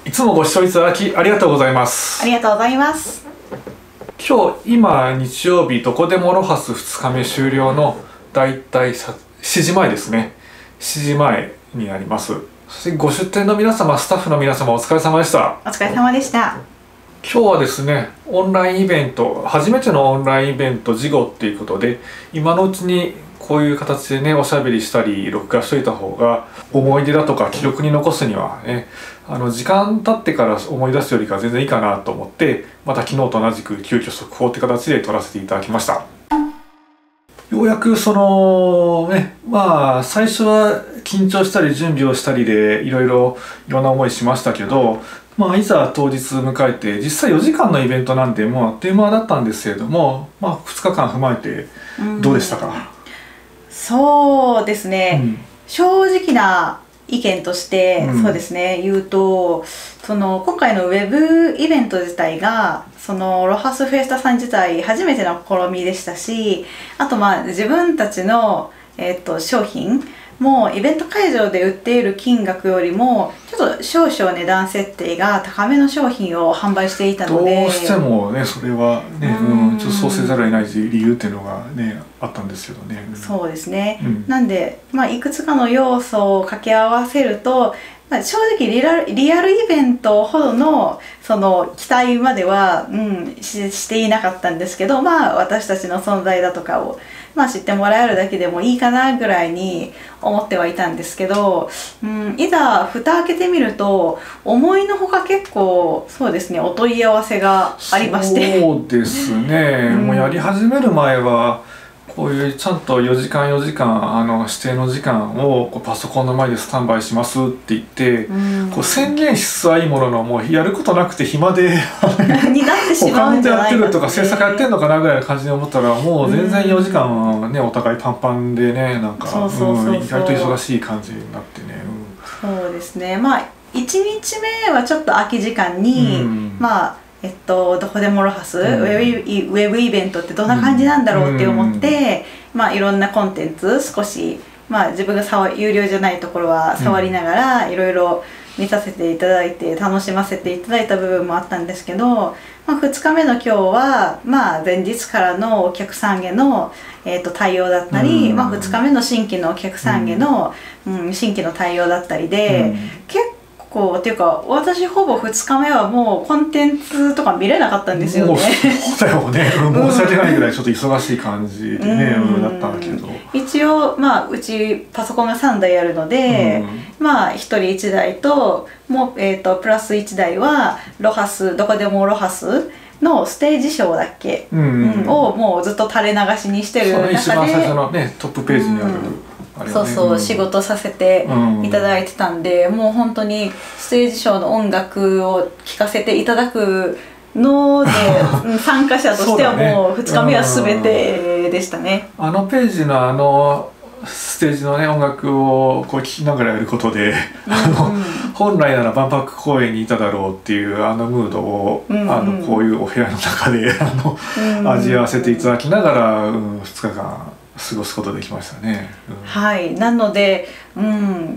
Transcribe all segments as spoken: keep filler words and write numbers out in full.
いつもご視聴いただきありがとうございます。 ありがとうございます。 今日今日曜日どこでもロハスふつかめ終了のだいたいしちじまえですね。しちじまえになります。そしてご出店の皆様、スタッフの皆様、お疲れ様でした。 お疲れ様でした。 今日はですね、オンラインイベント、初めてのオンラインイベント事後っていうことで、今のうちにこういう形でね、おしゃべりしたり録画しといた方が思い出だとか記録に残すにはね、あの時間経ってから思い出すよりか全然いいかなと思って、また昨日と同じく急遽速報って形で撮らせていただきました。ようやくそのね、まあ最初は緊張したり準備をしたりでいろいろいろんな思いしましたけど、まあいざ当日迎えて、実際よじかんのイベントなんでもうあっという間だったんですけれども、まあふつかかん踏まえてどうでしたか？うん、 そうですね、うん、正直な意見として、うん、そうですね言うと、その今回のウェブイベント自体がそのロハスフェスタさん自体初めての試みでしたし、あとまあ自分たちの、えー、と商品もイベント会場で売っている金額よりもちょっと少々値段設定が高めの商品を販売していたので、 どうしてもねそれはね、うん、ちょっとそうせざるを得ない理由っていうのがねあったんですけどね。うん、 そうですね、うん、なんで、まあ、いくつかの要素を掛け合わせると、まあ、正直リアル、リアルイベントほどのその期待までは、うん、し、していなかったんですけど、まあ私たちの存在だとかを、まあ、知ってもらえるだけでもいいかなぐらいに思ってはいたんですけど、うん、いざ蓋開けてみると思いのほか結構そうですねお問い合わせがありまして。 そうですね、うん、もうやり始める前はこういうちゃんとよじかんよじかんあの指定の時間をこうパソコンの前でスタンバイしますって言って、うん、こう宣言しつつはいいものの、もうやることなくて暇でになってしまうんじゃないかって、 他の人やってるとか制作やってんのかなぐらいの感じで思ったら、もう全然よじかんね、お互いパンパンでね、なんか意外と忙しい感じになってね、 うん、そうですね。まあいちにちめはちょっと空き時間に、うん、まあえっと、どこでもロハス、うん、ウェブ、ウェブイベントってどんな感じなんだろうって思って、うん、まあいろんなコンテンツ少し、まあ自分が触有料じゃないところは触りながらいろいろ見させていただいて楽しませていただいた部分もあったんですけど、まあ、ふつかめの今日は、まあ、前日からのお客さんへの、えー、と対応だったり、うん、まあ、ふつかめの新規のお客さんへの、うんうん、新規の対応だったりで、うん、結構こうっていうか私ほぼふつかめはもうコンテンツとか見れなかったんですよね。 そうだよね、申し訳ないぐらいちょっと忙しい感じでね、うん、だったんだけど、 一応まあうちパソコンがさんだいあるので、うん、まあひとりいちだいともう、えー、とプラスいちだいはロハスどこでもロハスのステージショーだっけ、うんうん、をもうずっと垂れ流しにしてる中で、 その一番最初のねトップページにある、うんね、そうそう、うん、仕事させていただいてたんで、うん、もう本当にステージショーの音楽を聴かせていただくので参加者としてはもうふつかめは全てでしたね。 あのページのあのステージのね音楽をこう聴きながらやることで、うん、あの本来なら万博公園にいただろうっていうあのムードを、うんうん、あのこういうお部屋の中であの、うん、味わわせていただきながら、うん、ふつかかん過ごすことできましたね。 うん、はいなので、うん、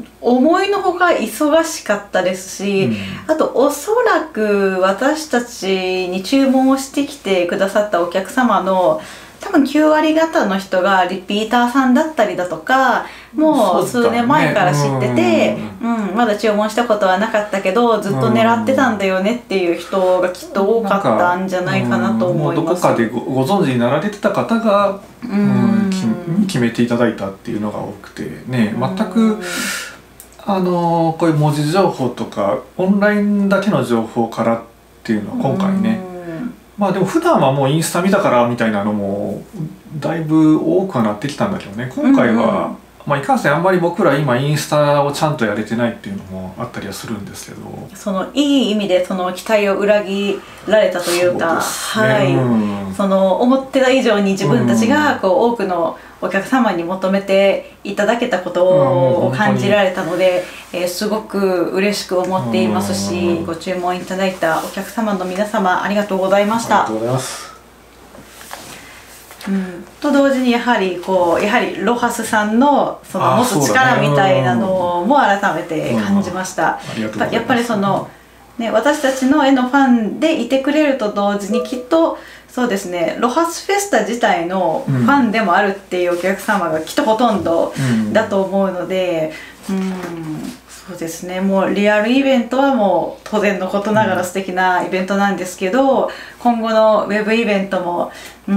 思いのほか忙しかったですし、うん、あとおそらく私たちに注文をしてきてくださったお客様の多分きゅうわり方の人がリピーターさんだったりだとか、もう数年前から知ってて、う、ね、うん、まだ注文したことはなかったけどずっと狙ってたんだよねっていう人がきっと多かったんじゃないかなと思います。 どこかで ご, ご存知になられてた方が、うん、決めていただいたっていうのが多くてね、全くあのこういう文字情報とかオンラインだけの情報からっていうのは今回ね、まあでも普段はもうインスタ見たからみたいなのもだいぶ多くはなってきたんだけどね、今回は、うんうん、まあいかんせんあんまり僕ら今インスタをちゃんとやれてないっていうのもあったりはするんですけど、 そのいい意味でその期待を裏切られたというか、そうですね、はい、うん、その思ってた以上に自分たちがこう多くのお客様に求めていただけたことを感じられたので、えー、すごく嬉しく思っていますし、ご注文いただいたお客様の皆様ありがとうございました。 ありがとうございます。 うん、と同時にやはりこうやはりロハスさんのその持つ力みたいなのも改めて感じました。やっぱりそのね、私たちの絵のファンでいてくれると同時にきっとそうですねロハスフェスタ自体のファンでもあるっていうお客様がきっとほとんどだと思うので、うん、うん、そうですねもうリアルイベントはもう当然のことながら素敵なイベントなんですけど、今後のウェブイベントも、うん、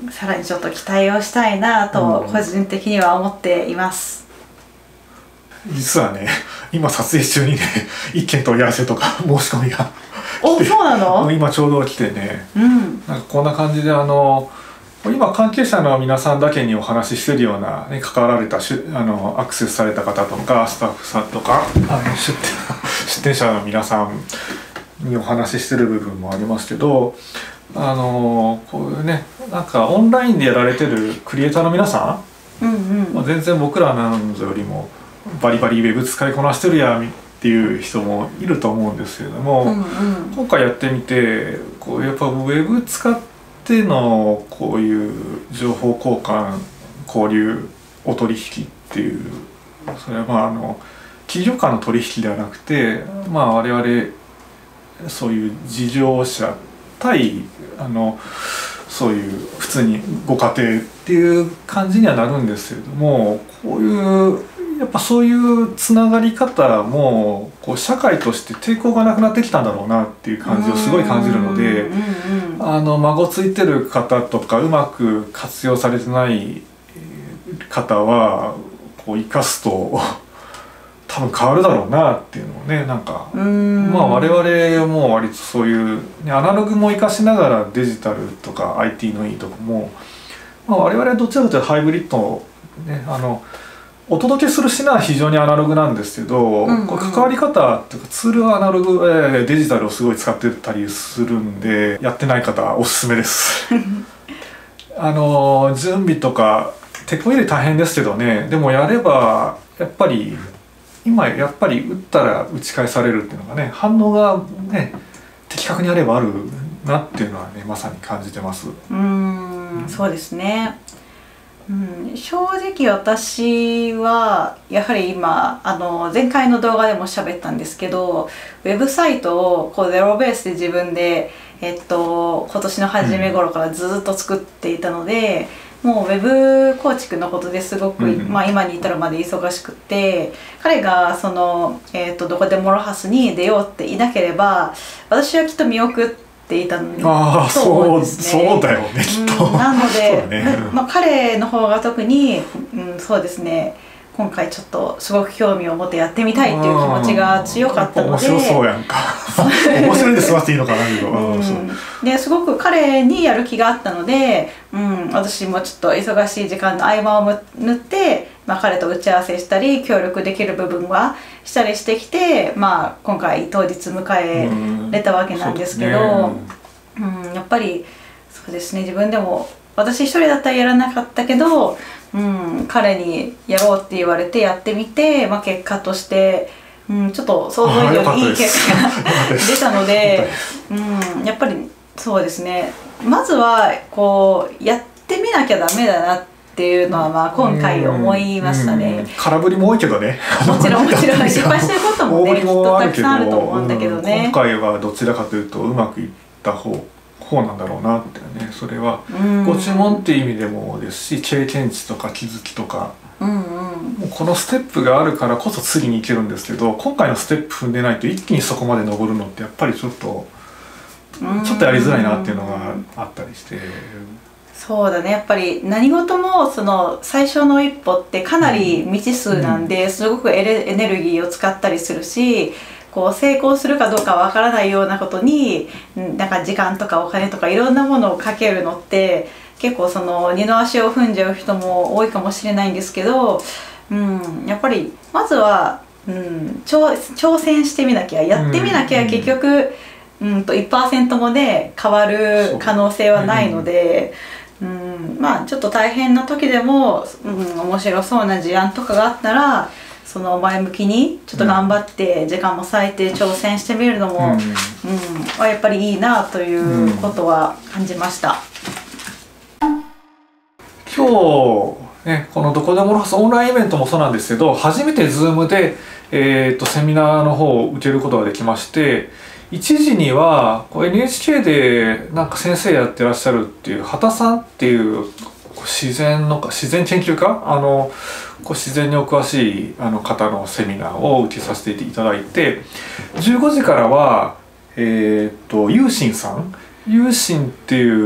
さらにちょっと期待をしたいなと個人的には思っています。 実はね今撮影中にね一件問い合わせとか申し込みがお、そうなの？ 今ちょうど来てね、 うん、 なんかこんな感じであの今関係者の皆さんだけにお話ししてるような、ね、関わられたしあのアクセスされた方とかスタッフさんとかあの出店出店者の皆さんにお話ししてる部分もありますけど、あのこういうねなんかオンラインでやられてるクリエイターの皆さん、うんうんまあ、全然僕らなんぞよりもバリバリウェブ使いこなしてるやっていう人もいると思うんですけれども、うんうん、今回やってみてこうやっぱウェブ使ってのこういう情報交換交流お取引っていうそれはまああの企業間の取引ではなくて、まあ、我々そういう事業者対あのそういう普通にご家庭っていう感じにはなるんですけれども、こういうやっぱそういうつながり方もこう社会として抵抗がなくなってきたんだろうなっていう感じをすごい感じるので、あの孫ついてる方とかうまく活用されてない方はこう生かすと多分変わるだろうなっていうのをねなんかまあ我々も割とそういうアナログも生かしながらデジタルとか アイティー のいいとこも、まあ、我々はどちらかというとハイブリッドねあのお届けする品は非常にアナログなんですけど、うんうん、これ関わり方っていうかツールはアナログ、えー、デジタルをすごい使ってたりするんでやってない方おすすめですあの準備とか手こ入れ大変ですけどね、でもやればやっぱり今やっぱり打ったら打ち返されるっていうのがね反応がね的確にあればあるなっていうのはねまさに感じてます。 うーん、うん、そうですね。うん、正直私はやはり今あの前回の動画でも喋ったんですけどウェブサイトをこうゼロベースで自分で、えっと、今年の初め頃からずっと作っていたので、うん、もうウェブ構築のことですごく、うんまあ、今に至るまで忙しくて彼がその、えっと、どこでもロハスに出ようっていなければ私はきっと見送ってっていたのあと思うんですね。そう、そうだよねきっと、 うん、なので、 ねまあ、彼の方が特に、うん、そうですね今回ちょっとすごく興味を持ってやってみたいっていう気持ちが強かったので面白そうやんか面白いで済ませていいのかなけど、 うん、ですごく彼にやる気があったので、うん、私もちょっと忙しい時間の合間を縫って、まあ、彼と打ち合わせしたり協力できる部分はしたりしてきて、まあ、今回当日迎えれたわけなんですけど、うんうん、やっぱりそうですね自分でも私一人だったらやらなかったけど、うん、彼にやろうって言われてやってみて、まあ、結果として、うん、ちょっと想像以上にいい結果が出たので、うん、やっぱりそうですねまずはこうやってみなきゃダメだなっていうのはまあ今回思いましたね。 空振りも多いけどねもちろんもちろん失敗してることもねきっとたくさんあると思うんだけどね、 うん、今回はどちらかというとうまくいった方方なんだろうなってねそれはご注文っていう意味でもですし経験値とか気づきとか、うんうん、もうこのステップがあるからこそ次に行けるんですけど今回のステップ踏んでないと一気にそこまで登るのってやっぱりちょっとちょっとやりづらいなっていうのがあったりして。 そうだねやっぱり何事もその最初の一歩ってかなり未知数なんで、うん、すごくエレ、エネルギーを使ったりするしこう成功するかどうかわからないようなことになんか時間とかお金とかいろんなものをかけるのって結構その二の足を踏んじゃう人も多いかもしれないんですけど、うん、やっぱりまずは、うん、挑, 挑戦してみなきゃやってみなきゃ結局、うん、うんと いちパーセント もね変わる可能性はないので。うん、まあちょっと大変な時でも、うん、面白そうな事案とかがあったらその前向きにちょっと頑張って時間も割いて挑戦してみるのも、うんうん、はやっぱりいいなということは感じました。 うん、今日、ね、このどこでもロハスオンラインイベントもそうなんですけど初めて Zoom で、えー、とセミナーの方を受けることができましていちじにはこう エヌエイチケー でなんか先生やってらっしゃるっていう畑さんっていう自然の自然研究家あのこう自然にお詳しいあの方のセミナーを受けさせていただいて、じゅうごじからはえー、っとユーシンさんユーシンっていう、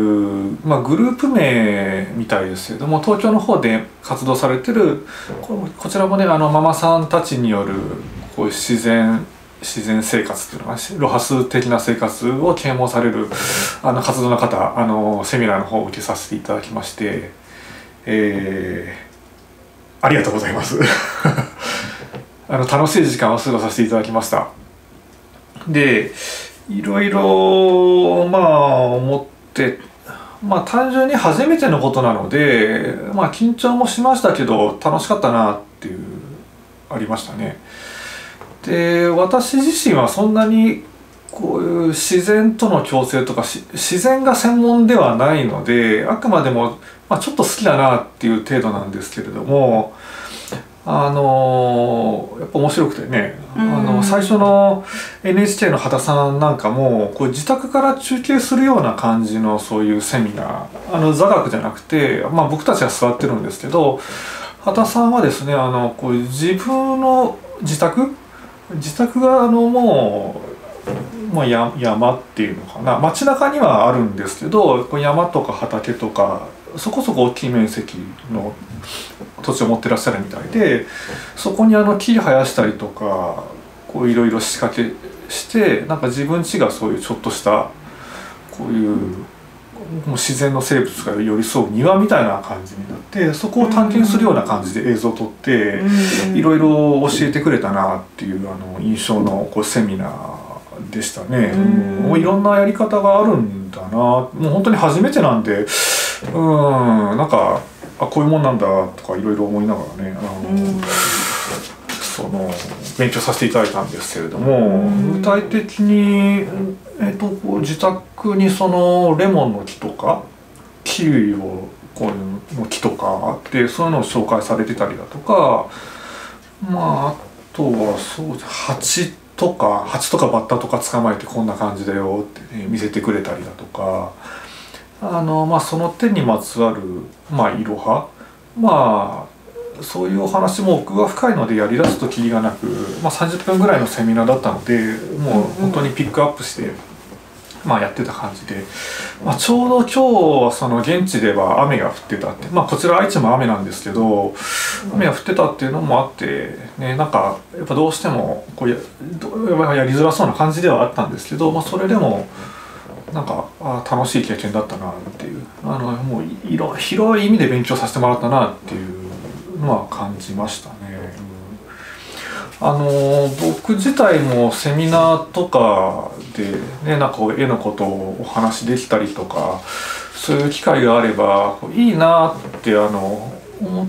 まあ、グループ名みたいですけれども、東京の方で活動されてる こ, こちらもねあのママさんたちによるこういう自然自然生活っていうのがロハス的な生活を啓蒙されるあの活動の方あのセミナーの方を受けさせていただきまして、えー、ありがとうございますあの楽しい時間を過ごさせていただきました。でいろいろまあ思ってまあ単純に初めてのことなのでまあ緊張もしましたけど楽しかったなっていうありましたね。で私自身はそんなにこういう自然との共生とか自然が専門ではないのであくまでも、まあ、ちょっと好きだなっていう程度なんですけれども、あのやっぱ面白くてね、あの最初の エヌエイチケー の畑さんなんかもこう自宅から中継するような感じのそういうセミナーあの座学じゃなくて、まあ、僕たちは座ってるんですけど畑さんはですねあのこう自分の自宅自宅があのもう、まあ、や山っていうのかな街中にはあるんですけどこう山とか畑とかそこそこ大きい面積の土地を持ってらっしゃるみたいでそこにあの木生やしたりとかこういろいろ仕掛けしてなんか自分家がそういうちょっとしたこういうもう自然の生物が寄り添う庭みたいな感じになってそこを探検するような感じで映像を撮っていろいろ教えてくれたなっていうあの印象のこうセミナーでしたね。もういろんなやり方があるんだなもう本当に初めてなんでうんなんかあこういうもんなんだとかいろいろ思いながらねあのその勉強させていただいたんですけれども具体的に、えっと、こう自宅にそのレモンの木とかキウイをこういうの木とかあってそういうのを紹介されてたりだとかまああとはそう蜂とか蜂とかバッタとか捕まえてこんな感じだよって、ね、見せてくれたりだとか。あのまあ、その点にまつわる、まあ、いろはまあそういうお話も奥が深いのでやりだすときりがなく、まあ、さんじゅっぷんぐらいのセミナーだったのでもう本当にピックアップして、まあ、やってた感じで、まあ、ちょうど今日はその現地では雨が降ってたって、まあ、こちら愛知も雨なんですけど雨が降ってたっていうのもあって、ね、なんかやっぱどうしてもこう や, やりづらそうな感じではあったんですけど、まあ、それでも。なんかあ楽しい経験だったなっていうあのもういろ広い意味で勉強させてもらったなっていうのは感じましたね。うん、あの僕自体もセミナーとかでねなんか絵のことをお話できたりとかそういう機会があればいいなってあの思って、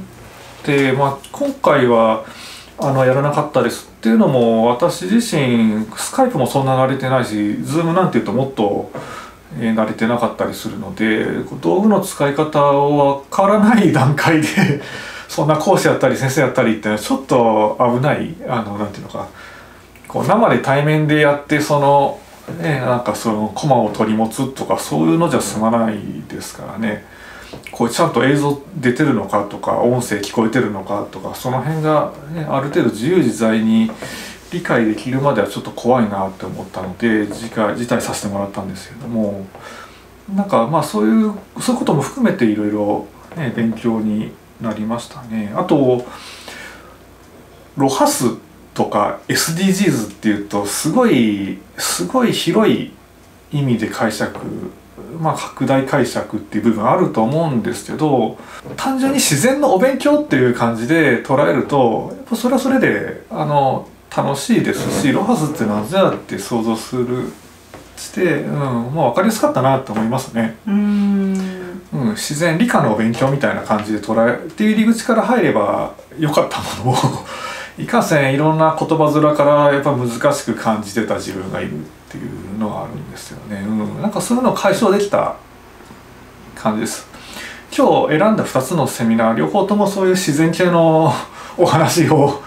まあ、今回はあのやらなかったですっていうのも私自身スカイプもそんな慣れてないしズームなんていうともっと、えー、慣れてなかったりするので道具の使い方を分からない段階でそんな講師やったり先生やったりってのはちょっと危ないあのなんていうのかこう生で対面でやってその、ね、なんかそのコマを取り持つとかそういうのじゃ済まないですからね。こうちゃんと映像出てるのかとか音声聞こえてるのかとかその辺が、ね、ある程度自由自在に理解できるまではちょっと怖いなって思ったので次回辞退させてもらったんですけどもなんかまあそういうそういうことも含めていろいろ勉強になりましたね。あとロハスとか エスディージーズ っていうとすごいすごい広い意味で解釈まあ、拡大解釈っていう部分あると思うんですけど単純に自然のお勉強っていう感じで捉えるとやっぱそれはそれであの楽しいですしロハスって何じゃって想像するして、うんまあ、分かりやすかったなと思いますね。うーん、うん、自然理科のお勉強みたいな感じで捉えっていう入り口から入ればよかったものをいかんせんいろんな言葉面からやっぱ難しく感じてた自分がいるっていうのがあるんですよね。うん、なんかそういうのを解消できた感じです。今日選んだふたつのセミナー両方ともそういう自然系のお話を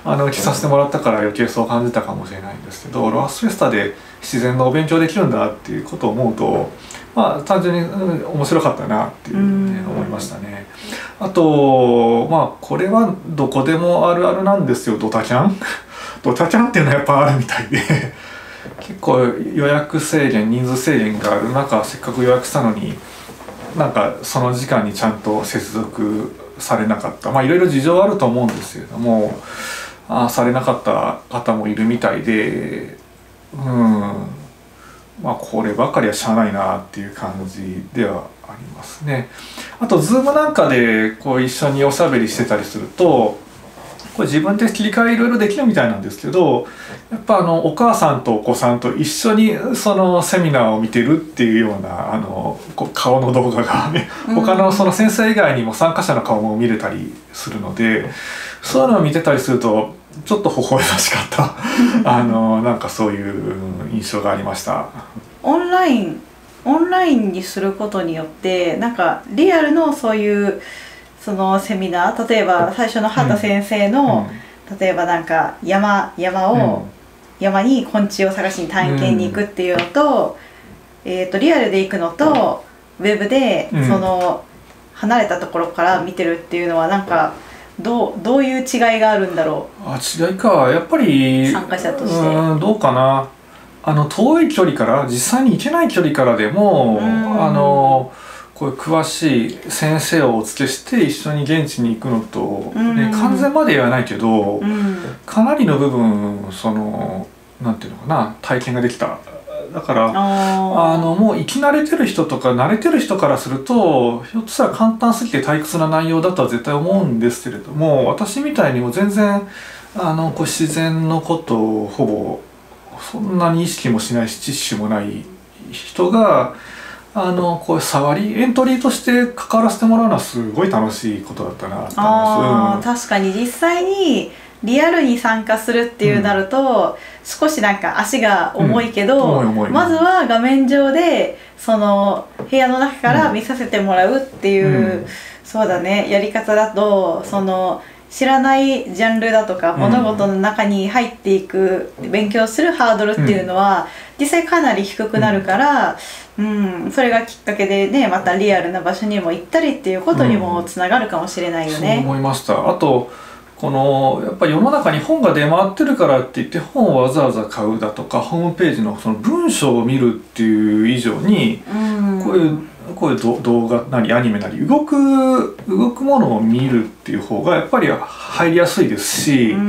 あの着させてもらったから余計そう感じたかもしれないんですけど、ロハスフェスタで自然のお勉強できるんだっていうことを思うと、まあ単純に、うん、面白かったなっていう、ね、思いましたね。あとまあこれはどこでもあるあるなんですよ、ドタキャンドタキャンっていうのはやっぱあるみたいで結構予約制限、人数制限がある中、せっかく予約したのになんかその時間にちゃんと接続されなかった、まあいろいろ事情あると思うんですけれども、あされなかった方もいるみたいで、うんまあこればかりはしゃあないなっていう感じではありますね。あと Zoom なんかでこう一緒におしゃべりしてたりすると、これ自分で切り替えいろいろできるみたいなんですけど、やっぱあのお母さんとお子さんと一緒にそのセミナーを見てるっていうようなあのこう顔の動画がね、他のその先生以外にも参加者の顔も見れたりするので、そういうのを見てたりするとちょっと微笑ましかったあのなんかそういう印象がありました。 オンラインオンラインにすることによってなんかリアルのそういうそのセミナー、例えば最初の畑先生の、うん、例えばなんか山山を、うん、山に昆虫を探しに探検に行くっていうのと、うん、えーとリアルで行くのとウェブでその、うん、離れたところから見てるっていうのはなんかどうどういう違いがあるんだろう。 あ、違いか、やっぱり参加者としてうんどうかな、あの遠い距離から実際に行けない距離からでも、あのこういう詳しい先生をお付けして一緒に現地に行くのと、ね、完全まではないけど、かなりの部分そのなんていうのかな、体験ができた。だからあのもう生き慣れてる人とか慣れてる人からするとひょっとしたら簡単すぎて退屈な内容だとは絶対思うんですけれども、私みたいにも全然あのこう自然のことをほぼそんなに意識もしないし知識もない人があのこう触りエントリーとして関わらせてもらうのはすごい楽しいことだったなと思います。 あ、うん、確かに実際にリアルに参加するっていうなると、うん、少しなんか足が重いけど、うん、重い重いまずは画面上でその部屋の中から見させてもらうっていう、うん、そうだね、やり方だとその知らないジャンルだとか物事の中に入っていく、うん、勉強するハードルっていうのは、うん、実際かなり低くなるから、うんうん、それがきっかけでね、またリアルな場所にも行ったりっていうことにもつながるかもしれないよね。 うん、そう思いました。あとこのやっぱり世の中に本が出回ってるからって言って本をわざわざ買うだとかホームページのその文章を見るっていう以上に、うん、こういうこういう動画なりアニメなり動く動くものを見るっていう方がやっぱり入りやすいですし、うん、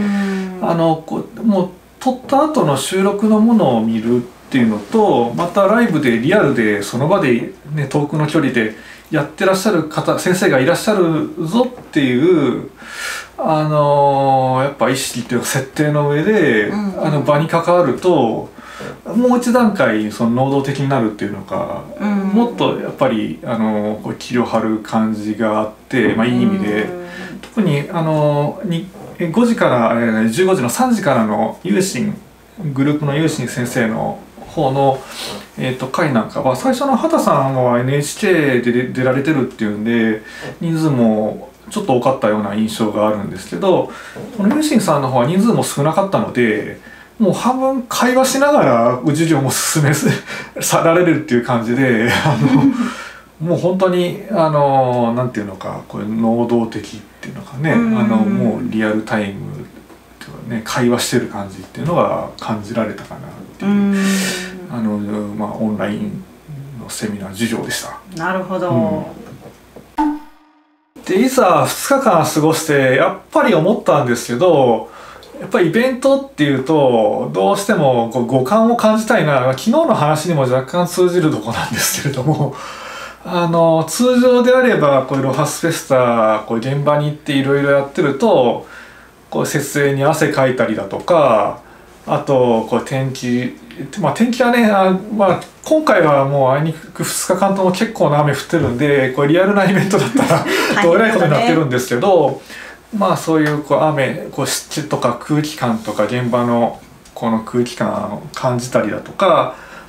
あのこうもう撮った後の収録のものを見るっていうのと、またライブでリアルでその場で、ね、遠くの距離でやってらっしゃる方先生がいらっしゃるぞっていうあのー、やっぱ意識っていうか設定の上で、うん、あの場に関わるともう一段階その能動的になるっていうのか、うん、もっとやっぱりあのこう気を張る感じがあって、まあ、いい意味で、うん、特にあのにごじからじゅうごじのさんじからの有心グループの有心先生の方の、えー、と会なんかは最初の畑さんは エヌエイチケー で出られてるっていうんで人数もちょっと多かったような印象があるんですけど、この有心さんの方は人数も少なかったのでもう半分会話しながら授業も進めさられるっていう感じであのもう本当にあのなんていうのかこれ能動的っていうのかね、あのもうリアルタイムっていうかね会話してる感じっていうのが感じられたかなっていう、あのまあオンラインのセミナー授業でした。 なるほど。 うん、でいざふつかかん過ごしてやっぱり思ったんですけど、やっぱりイベントっていうとどうしてもこう五感を感じたいな、昨日の話にも若干通じるとこなんですけれどもあの通常であればこういうロハスフェスタこういう現場に行っていろいろやってるとこう設営に汗かいたりだとか、あとこう天気、まあ、天気はねあ、まあ、今回はもうあいにくふつかかんとも結構な雨降ってるんでこれリアルなイベントだったらどえらいことになってるんですけど、まあそういうこう雨こう湿気とか空気感とか現場のこの空気感を感じたりだとか、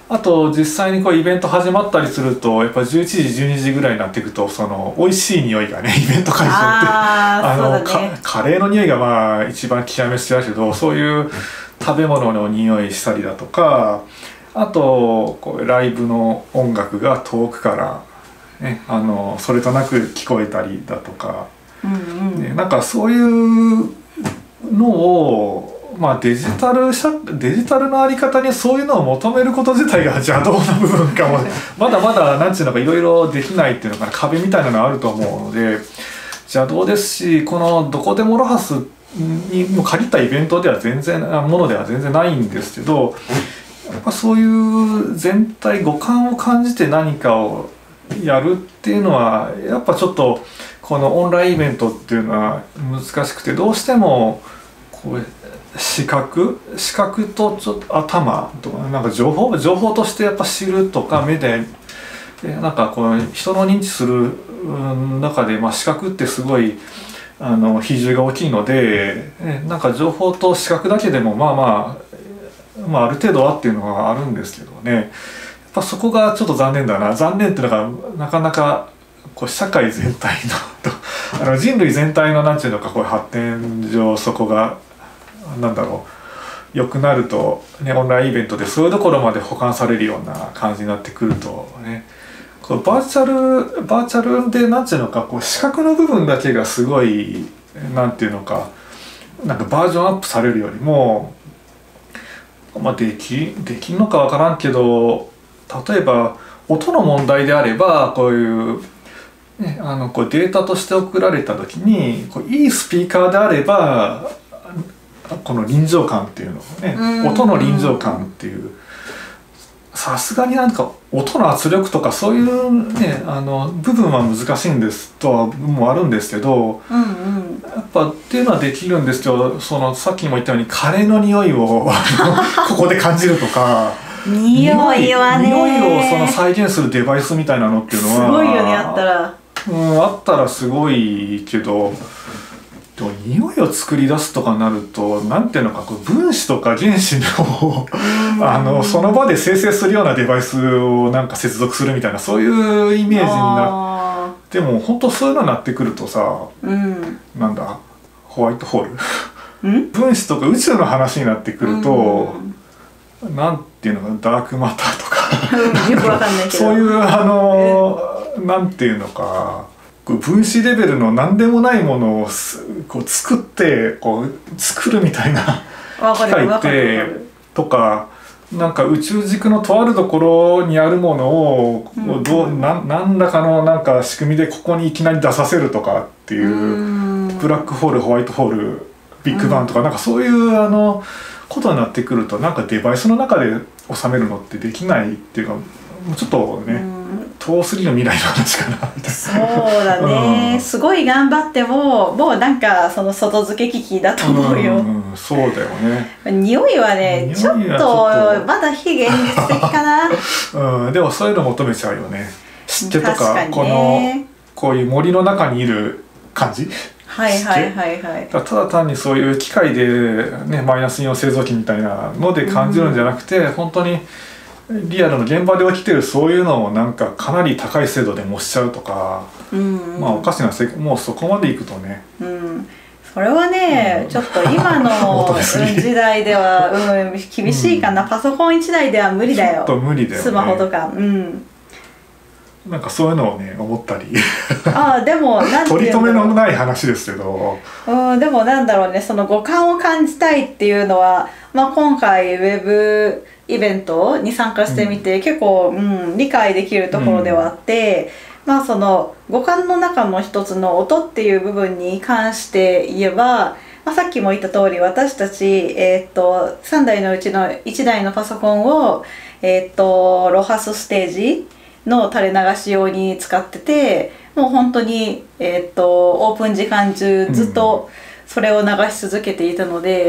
あと実際にこうイベント始まったりするとやっぱじゅういちじじゅうにじぐらいになっていくとその美味しい匂いがねイベント会場ってあの、 ね、 カレーの匂いがまあ一番極めつけだけどそういう食べ物の匂いしたりだとかあとこうライブの音楽が遠くから、ね、あのそれとなく聞こえたりだとか、 うんうんね、なんかそういうのをまあ、デジタル社デジタルの在り方にそういうのを求めること自体が邪道な部分かもまだまだなんていうのかいろいろできないっていうのかな壁みたいなのがあると思うので邪道ですしこのどこでもロハスにも限ったイベントでは全然ものでは全然ないんですけどやっぱそういう全体五感を感じて何かをやるっていうのはやっぱちょっとこのオンラインイベントっていうのは難しくてどうしてもこう視覚視覚とちょっと頭とかなんか情報情報としてやっぱ知るとか目でなんかこう人の認知する中で、まあ、視覚ってすごいあの比重が大きいのでなんか情報と視覚だけでもまあまあ、まあ、ある程度はっていうのはあるんですけどねやっぱそこがちょっと残念だな残念っていうのがなかなかこう社会全体のあの人類全体のなんていうのかこう発展上そこがなんだろう良くなると、ね、オンラインイベントでそういうところまで補完されるような感じになってくるとねこうバーチャルバーチャルでなんていうのかこう視覚の部分だけがすごいなんていうのかなんかバージョンアップされるよりも、まあ、できできんのかわからんけど例えば音の問題であればこういうね、あのこうデータとして送られた時にこういいスピーカーであればこの臨場感っていうのをね音の臨場感っていうさすがになんか音の圧力とかそういうねあの部分は難しいんですとはもあるんですけど、 うんうん、 やっぱっていうのはできるんですけどそのさっきも言ったようにカレーの匂いをここで感じるとか匂いはね匂いをその再現するデバイスみたいなのっていうのはすごいよねあったら、 うん、あったらすごいけど。でも匂いを作り出すとかなるとなんていうのかこう分子とか原子をあのその場で生成するようなデバイスをなんか接続するみたいなそういうイメージになっても本当そういうのになってくるとさ、 うん、 なんだホワイトホール分子とか宇宙の話になってくると、うん、なんていうのかダークマターとかよくわかんないけどそういうあの、えー、なんていうのか分子レベルの何でもないものをこう作ってこう作るみたいな機械ってとかなんか宇宙軸のとあるところにあるものをどうな何らかのなんか仕組みでここにいきなり出させるとかっていうブラックホールホワイトホールビッグバンとかなんかそういうあのことになってくるとなんかデバイスの中で収めるのってできないっていうかもうちょっとね遠すぎる未来の話かなみたいな。 そうだね、うん、すごい頑張ってももうなんかその外付け機器だと思うよ、 うんうん、そうだよね匂いはねちょっとまだ非現実的かな、 うん、でもそういうの求めちゃうよね湿気とか、ね、このこういう森の中にいる感じはいはいはいはい、 ただ単にそういう機械で、ね、マイナスイオン製造機みたいなので感じるんじゃなくて、うん、本当にリアルの現場で起きてるそういうのをなんかかなり高い精度で模しちゃうとか、うんうん、まあおかしなせもうそこまでいくとね、 うん、それはね、うん、ちょっと今の時代では、うん、厳しいかな、うん、パソコンいちだいでは無理だよ、 ちょっと無理だよね、 スマホとか、うん、 なんかそういうのをね思ったりあでもなんていうの取り留めのない話ですけど、 うん、でもなんだろうねその五感を感じたいっていうのは、まあ、今回ウェブイベントに参加してみて、うん、結構、うん、理解できるところではあって、うん、まあその五感の中の一つの音っていう部分に関して言えば、まあ、さっきも言った通り私たち、えー、っとさんだいのうちのいちだいのパソコンを、えー、っとロハスステージの垂れ流し用に使っててもう本当に、えー、っとオープン時間中ずっとそれを流し続けていたので、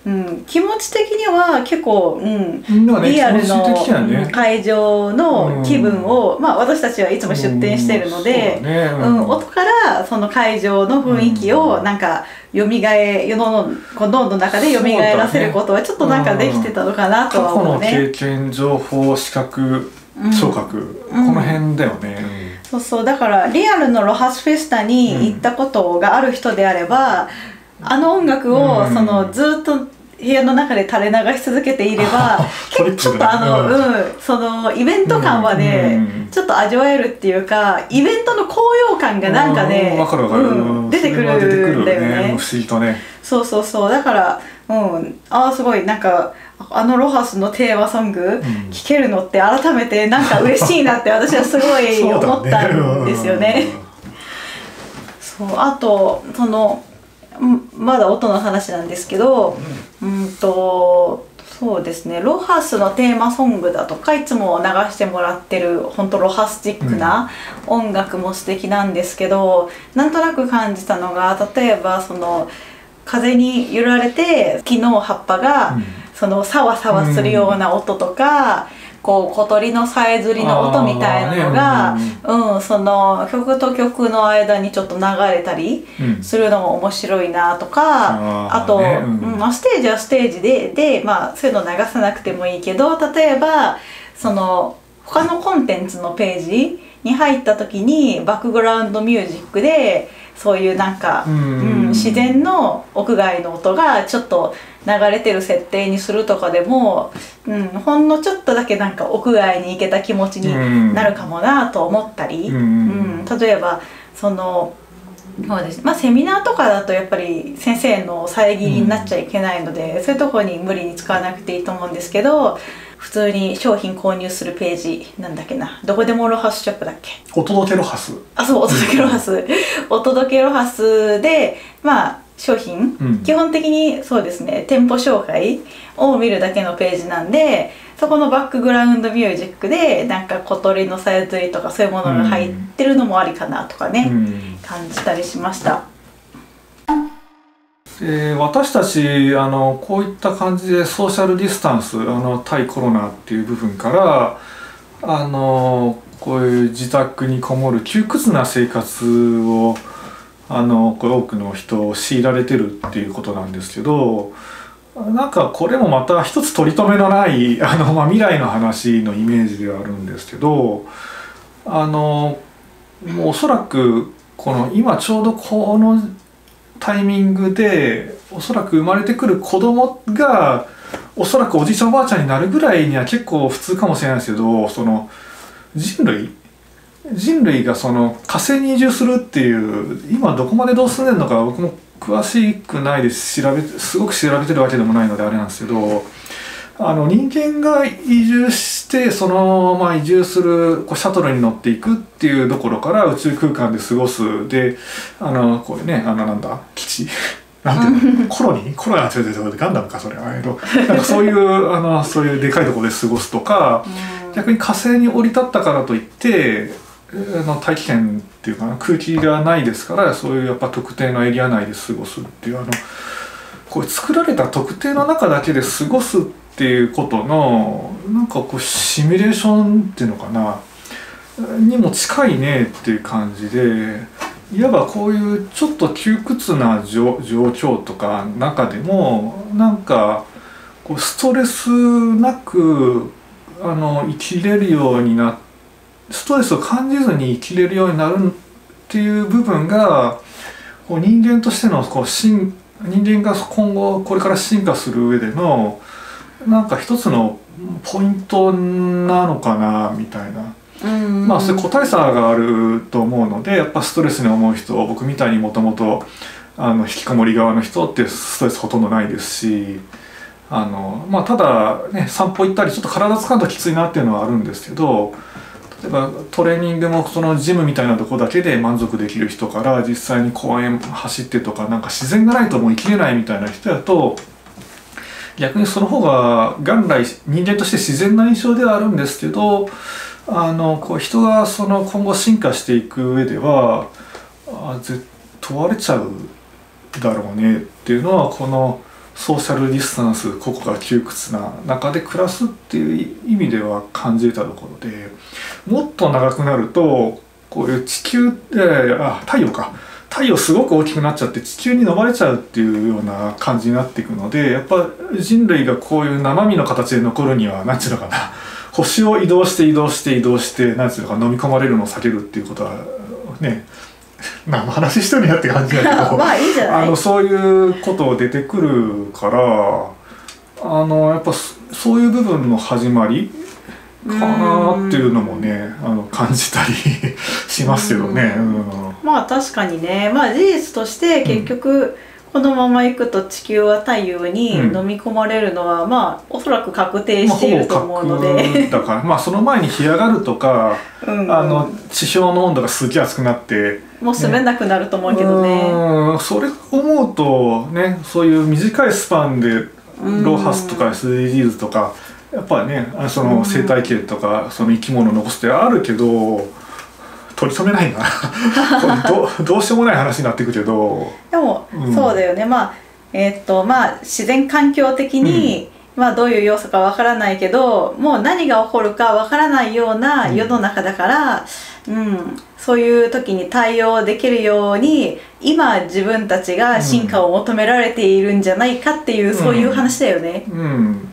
うん、気持ち的には結構、うん、 ね、 リアルの、 ね、 会場の気分を、うん、まあ、私たちはいつも出店してるので、うんねうんうん、音からその会場の雰囲気をなんか蘇え世の脳の中で蘇らせることはちょっとなんかできてたのかなとは思うね。 過去の経験、情報、視覚、聴覚、うん、この辺だよね、 うん、そうそう、だからリアルのロハスフェスタに行ったことがある人であれば、うん、あの音楽をそのずっと部屋の中で垂れ流し続けていれば、うん、ちょっとあの、うん、そのイベント感はね、うん、ちょっと味わえるっていうか、イベントの高揚感がなんかね、 うん、 出てくるんだよね。 不思議とね。 そうそうそう、だから、うん、ああすごいなんかあのロハスのテーマソング聴けるのって改めてなんか嬉しいなって私はすごい思ったんですよね。そう、あとそのまだ音の話なんですけど、うんとそうですね、ロハスのテーマソングだとかいつも流してもらってる本当ロハスチックな音楽も素敵なんですけど、うん、なんとなく感じたのが、例えばその風に揺られて木の葉っぱがそのサワサワするような音とか、こう小鳥のさえずりの音みたいなのが、うん、その曲と曲の間にちょっと流れたりするのも面白いなとか、あと、うんまあ、ステージはステージでで、まあ、そういうの流さなくてもいいけど、例えばその他のコンテンツのページに入った時にバックグラウンドミュージックでそういうなんか、うん、自然の屋外の音がちょっと流れてる設定にするとかでも、うん、ほんのちょっとだけなんか屋外に行けた気持ちになるかもなと思ったり、うん、例えばそのそうです、まあ、セミナーとかだとやっぱり先生の遮りになっちゃいけないので、うん、そういうところに無理に使わなくていいと思うんですけど、普通に商品購入するページなんだっけな、どこでもロハスショップだっけ、 お届けロハス、 あそうお届けロハスお届けロハスでまあ商品、うん、基本的にそうですね、店舗紹介を見るだけのページなんで、そこのバックグラウンドミュージックでなんか小鳥のさえずりとかそういうものが入ってるのもありかなとかね、うん、感じたりしました。 えー、私たちあのこういった感じでソーシャルディスタンス、あの対コロナっていう部分からあのこういう自宅にこもる窮屈な生活をあのこれ多くの人を強いられてるっていうことなんですけど、なんかこれもまた一つ取り留めのないあの、まあ、未来の話のイメージではあるんですけど、あのもうおそらくこの今ちょうどこのタイミングでおそらく生まれてくる子供がおそらくおじいちゃんおばあちゃんになるぐらいには結構普通かもしれないですけど、その人類人類がその火星に移住するっていう今どこまでどう進んでるのか僕も詳しくないです、調べすごく調べてるわけでもないのであれなんですけど、あの人間が移住してその、まあ、移住するこうシャトルに乗っていくっていうところから宇宙空間で過ごすで、あのこれねあのなんだ基地なんていうのコロニーコロナ違う違う違うガンダムかそれはなんかそういうあのそういうでかいところで過ごすとか、逆に火星に降り立ったからといってあの大気圏っていうかな空気がないですから、そういうやっぱ特定のエリア内で過ごすっていうあのこう作られた特定の中だけで過ごすっていうことのなんかこうシミュレーションっていうのかなにも近いねっていう感じで、いわばこういうちょっと窮屈な状況とか中でもなんかこうストレスなくあの生きれるようになって、ストレスを感じずに生きれるようになるっていう部分がこう人間としてのこう進人間が今後これから進化する上でのなんか一つのポイントなのかなみたいな、うんまあそういう個体差があると思うので、やっぱストレスに思う人、僕みたいにもともとあの引きこもり側の人ってストレスほとんどないですし、あのまあただね散歩行ったりちょっと体使うときついなっていうのはあるんですけど、例えばトレーニングもそのジムみたいなとこだけで満足できる人から実際に公園走ってとかなんか自然がないともう生きれないみたいな人だと、逆にその方が元来人間として自然な印象ではあるんですけど、あのこう人がその今後進化していく上ではあぜ問われちゃうだろうねっていうのはこのソーシャルディスタンス、個々が窮屈な中で暮らすっていう意味では感じたところで、もっと長くなるとこういう地球、えー、あ太陽か太陽すごく大きくなっちゃって地球に飲まれちゃうっていうような感じになっていくので、やっぱ人類がこういう生身の形で残るには何ていうのかな、星を移動して移動して移動して何ていうのか飲み込まれるのを避けるっていうことはね、何の話してるんやって感じだけどまあいいじゃない。 あのそういうこと出てくるから、あのやっぱそういう部分の始まりかなっていうのもね、あの感じたりしますけどね。うん、 まあ確かにね、まあ事実として結局このままいくと地球は太陽に飲み込まれるのは、うん、まあおそらく確定していると思うので、まあ、ほぼ確だからまあその前に干上がるとかうん、うん、あの地表の温度がすげえ熱くなってもう住めなくなると思うけどね。 うん、それ思うとね、そういう短いスパンでロハスとか エスディージーズ とかやっぱりね、その生態系とかその生き物を残すってあるけど取り留めないなど, どうしようもない話になってくるけど、 でも、うん、そうだよね。まあえー、っとまあ自然環境的に、うん、まあどういう要素かわからないけど、もう何が起こるかわからないような世の中だから、うん、うん、そういう時に対応できるように今自分たちが進化を求められているんじゃないかっていう、うん、そういう話だよね。 うん、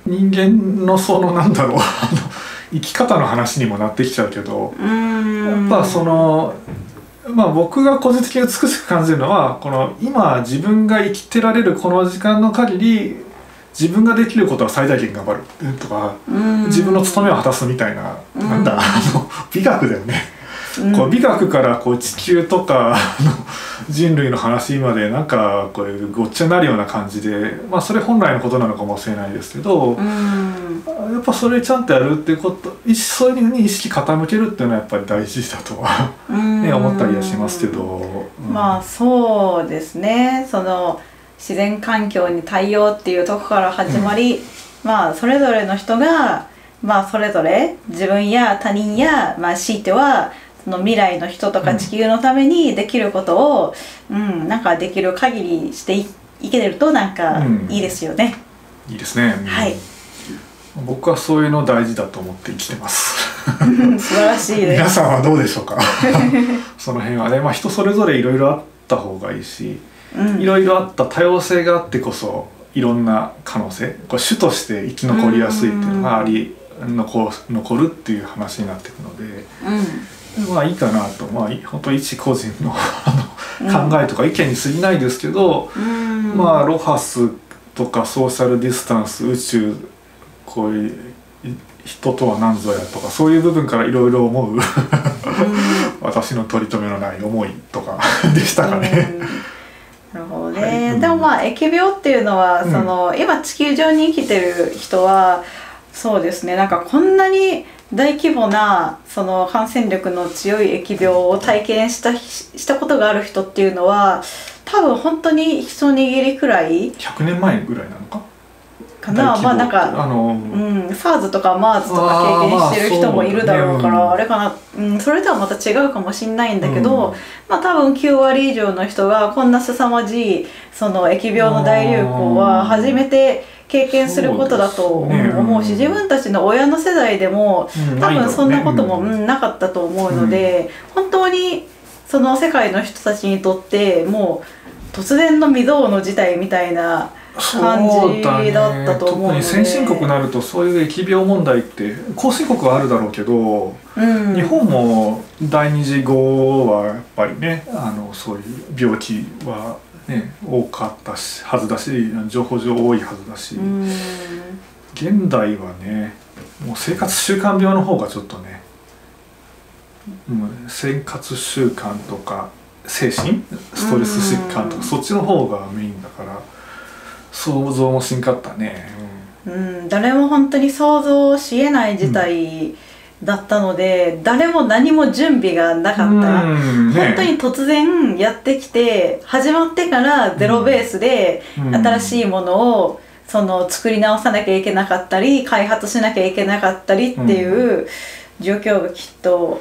人間のそのなんだろう生き方の話にもなってきちゃうけど、うーん、やっぱそのまあ僕が個人的に美しく感じるのは、この今自分が生きてられるこの時間の限り自分ができることは最大限頑張るとか、自分の務めを果たすみたいな、なんだあの美学だよね。こう美学からこう地球とか人類の話までなんかこういうごっちゃになるような感じで、まあそれ本来のことなのかもしれないですけど、うんやっぱそれちゃんとやるっていうこと、そういうふうに意識傾けるっていうのはやっぱり大事だとは、ね、思ったりはしますけど、 うん、まあそうですね。その自然環境に対応っていうところから始まり、うん、まあそれぞれの人がまあそれぞれ自分や他人や、まあ強いてはその未来の人とか地球のためにできることを、うん、うん、なんかできる限りして い, いけるとなんかいいですよね。 うん、いいですね。うん、はい。僕はそういうの大事だと思って生きてます素晴らしいです。 皆さんはどうでしょうかその辺はね、まあ、人それぞれいろいろあった方がいいし、いろいろあった多様性があってこそいろんな可能性、これ種として生き残りやすいっていうのがあり、残, 残るっていう話になっていくので、うん、まあいいかなと、まあ本当一個人の考えとか意見に過ぎないですけど、うん、まあロハスとかソーシャルディスタンス、宇宙、こういう人とは何ぞやとかそういう部分からいろいろ思う私の取り留めのない思いとかでしたかね。 なるほどね。はい、でもまあ疫病っていうのは、うん、その今地球上に生きてる人はそうですね、なんかこんなに大規模なその感染力の強い疫病を体験したしたことがある人っていうのは多分本当に一握りくらいひゃくねんまえぐらいなのかかな。まあなんか、あのーうん、SARS とか MERS とか経験してる人もいるだろうから、あ, あれかな、うん、それとはまた違うかもしれないんだけど、うん、まあ多分きゅうわり以上の人がこんな凄まじいその疫病の大流行は初めて経験することだと思うし、自分たちの親の世代でも多分そんなことも、うん、なかったと思うので、うん、本当にその世界の人たちにとってもう突然の未曾有の事態みたいな感じだったと思うので、 特に先進国になるとそういう疫病問題って後進国はあるだろうけど、うん、日本も第二次後はやっぱりね、あのそういう病気はね、多かったしはずだし、情報上多いはずだし、うん、現代はねもう生活習慣病の方がちょっとね、うん、生活習慣とか精神ストレス疾患とか、うん、そっちの方がメインだから想像もしんかったね、 うんうん、誰も本当に想像しえない事態、うんだったので、誰も何も準備がなかった、うんね、本当に突然やってきて始まってからゼロベースで新しいものをその作り直さなきゃいけなかったり開発しなきゃいけなかったりっていう状況がきっと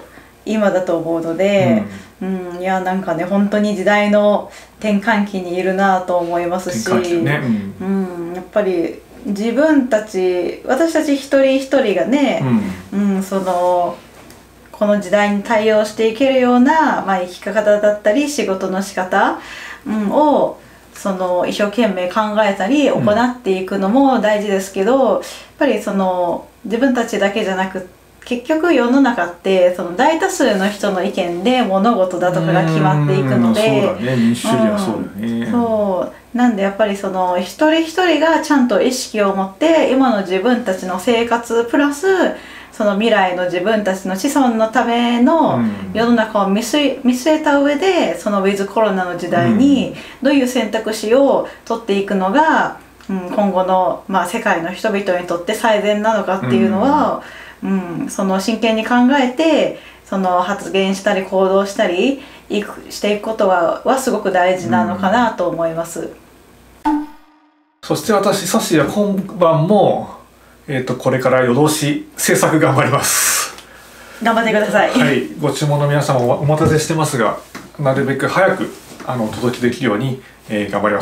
今だと思うので、うん、うん、いやなんかね本当に時代の転換期にいるなと思いますし、 ね、うん、 うん、やっぱり自分たち私たち一人一人がね、うんうん、そのこの時代に対応していけるような、まあ、生き方だったり仕事の仕方、うん、をその一生懸命考えたり行っていくのも大事ですけど、うん、やっぱりその自分たちだけじゃなく結局世の中ってその大多数の人の意見で物事だとかが決まっていくので、 そうだね、民主主義はそうだよね、 うん、そうなんでやっぱりその一人一人がちゃんと意識を持って今の自分たちの生活プラスその未来の自分たちの子孫のための世の中を見据え、見据えた上でそのウィズコロナの時代にどういう選択肢を取っていくのが、うん、今後の、まあ、世界の人々にとって最善なのかっていうのは、うんうん、その真剣に考えてその発言したり行動したりいくしていくことは、はすごく大事なのかなと思います。 うん、そして私サシは今晩もえー、とこれから夜通し制作頑張ります。 頑張ってください。 はい、ご注文の皆様お待たせしてますが、なるべく早くあのお届けできるように、えー、頑張ります。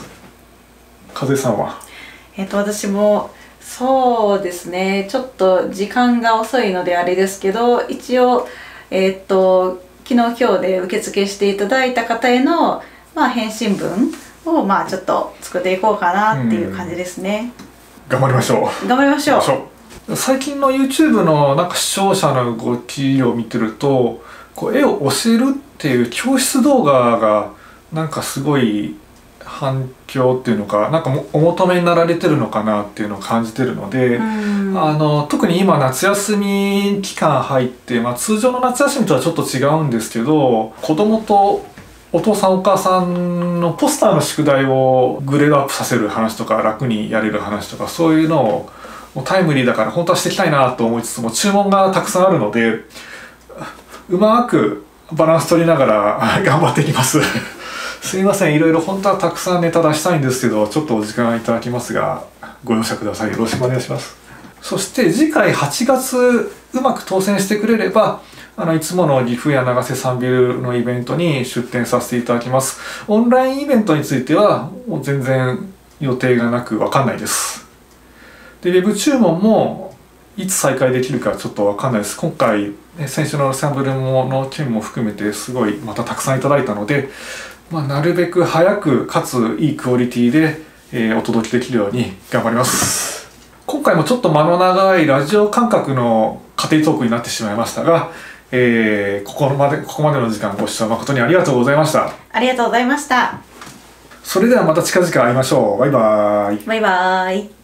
風さんは？ えっ、と私もそうですね。ちょっと時間が遅いのであれですけど、一応えっ、ー、と昨日今日で受付していただいた方へのまあ返信文をまあちょっと作っていこうかなっていう感じですね。 頑張りましょう。 頑張りましょう。最近の YouTube のなんか視聴者の動きを見てると、こう絵を教えるっていう教室動画がなんかすごい反響っていうのか、なんかもお求めになられてるのかなっていうのを感じてるので、あの特に今夏休み期間入って、まあ、通常の夏休みとはちょっと違うんですけど、子供とお父さんお母さんのポスターの宿題をグレードアップさせる話とか楽にやれる話とかそういうのをもうタイムリーだから本当はしていきたいなと思いつつも注文がたくさんあるのでうまくバランス取りながら頑張っていきますすいません、いろいろ本当はたくさんネタ出したいんですけどちょっとお時間いただきますがご容赦ください。よろしくお願いします。そして次回はちがつうまく当選してくれればあのいつもの岐阜や長瀬さんビルのイベントに出展させていただきます。オンラインイベントについてはもう全然予定がなく分かんないです。で、ウェブ注文もいつ再開できるかちょっと分かんないです。今回先週のサンプルの件も含めてすごいまたたくさんいただいたので、まあ、なるべく早くかついいクオリティで、えー、お届けできるように頑張ります。今回もちょっと間の長いラジオ感覚の家庭トークになってしまいましたが、えー、ここまで、ここまでの時間ご視聴誠にありがとうございました。 ありがとうございました。 それではまた近々会いましょう。バイバーイ。 バイバーイ。